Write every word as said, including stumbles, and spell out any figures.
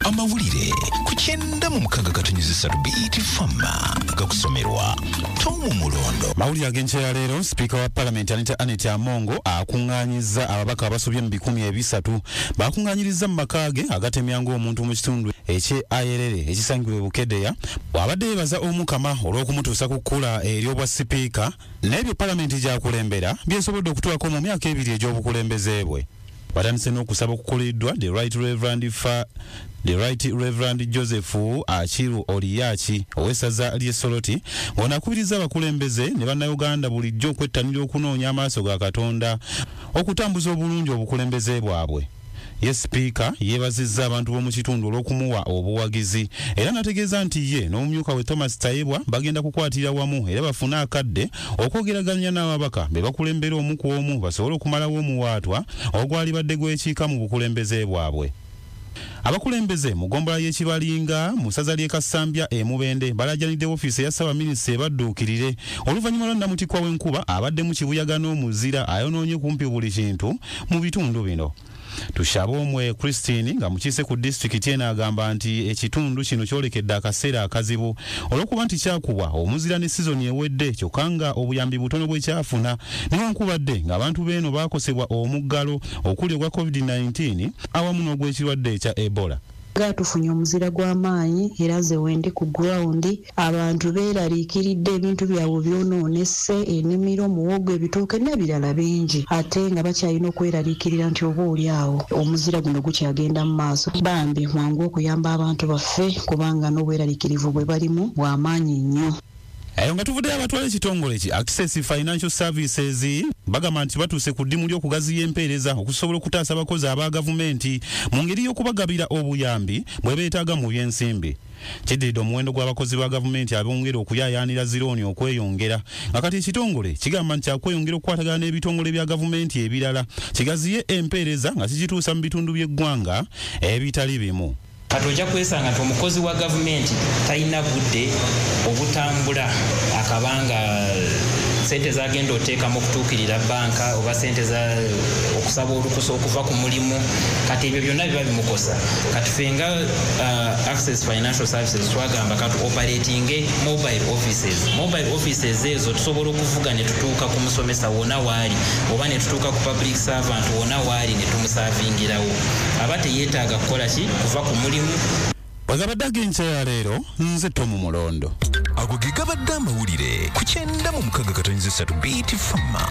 Amawulire kukyenda mu mukaga katonyiza ssatu B E T Fama gakusomerwa Tomu Mulondo. Mawulire ag'enkya ya leero Speaker wa Parliament Aniatah akunganyiza ababaka abasobye mu bikumi ebisatu bakunganyiriza mu maka ge agatemyanga omuntu mu kitundu ekye ayerere ekisangibwa Bukeda wabadde yeebaza omukama olw'okumutuusa ku kkula eri obwa Speaker n'ebyo Parliament gy'akulembera byesobodde okutwako mu myaka ebiri egy'obukulembeze bwe. Batandise n'okusaba okukoleddwa the right reverend fa The Right Reverend Joseph Achiru Oliyachi owessaza ly'e Soroti ng'onakubiriza abakulembeze ne bannayuganda bulijjo okwettanira okunoonya amaaso ga Katonda okutambuza obulungi obukulembeze bwabwe. Ye Speaker yeebazizza abantu b'omu kitundu olw'okumuwa obuwagizi era n'ategeeza nti ye n'omumyuka we Thomas Tayebwa bagenda kukwatira wamu era bafune akadde okwogeraganya n'ababaka be bakulembera omu ku omu basobole okumalawo omuwaatwa ogwali badde gwekiika mu bukulembeze bwabwe. Abakulembeze mu ggombolola y'ekibalinga mu ssaza ly'e Kasambya e Mubende balajjanidde ofiisi ya Ssaabaminisita ebadduukirire oluvannyuma lwa Namutikwa w'enkuba abadde mu kibuyaga n'omuzira ayonoonye kumpi buli kintu mu bitundu bino. Tushabe omwe Christine nga mukiise ku district eno agamba nti ekitundu kino kyolekedde akaseera akazibu olw'okuba nti kyakubwa omuzira ne sizoni ewedde kyokka nga obuyambi butono bwe kyafuna newankubadde ng'abantu beeno baakosebwa omuggalo okuli ogwa covid nineteen awamu n'ogw'ekirwadde ekya Ebola. Tufunye omuzira gw'amaanyi era ze wendi ku ground abantu beeraliikiridde ebintu byabwe byonoonese ennimiro muwogo ebitooke n'ebirala bingi ate nga bakyalina okweraliikirira nti oba oli awo omuzira guno gukyagenda mu maaso. Bambi mwangu okuyamba abantu baffe kubanga n'obweraliikirivu bwe balimu bw'amaanyi nnyo. Eyo nga tuvudde abatwala ekitongole ki Access Financial Services bagamba nti batuuse ku ddimu ly'okugaziya empeereza okusobola okutaasa abakozi aba gavumenti mu ngeri y'okubagabira obuyambi bwe beetaaga mu by'ensimbi. Kiddiridde omuwendo gw'abakozi ba gavumenti abongera okuyaayaanira zirooni okweyongera nga kati ekitongole kigamba nti kyakweyongera okukwatagana n'ebitongole bya gavumenti ebirala kigaziye empeereza nga kigituusa mu bitundu by'eggwanga ebitali bimu. Katojja kwesanga nti omukozi wa gavumenti talina budde obutambula akabanga sente zagenda oteekamu okutuukirira banka oba sente za okusaba olukusa okuva ku mulimu kati ebyo byonna biba bimukosa. Kati fenga uh, Access Financial Services twagamba kati operating mobile offices mobile offices ezo tusobola okuvuga ne tutuuka ku musomesa wona waali oba ne tutuuka ku public servant wona waali ne tumusaavingirawo aba teyeetaaga kukola ki kuva ku mulimu. Wagabadde ag'enkya ya leero nze Tomu Mulondo. Ago ge gabadde amawulire ku kyenda mu mukaga katonyiza ssatu B E T Fama.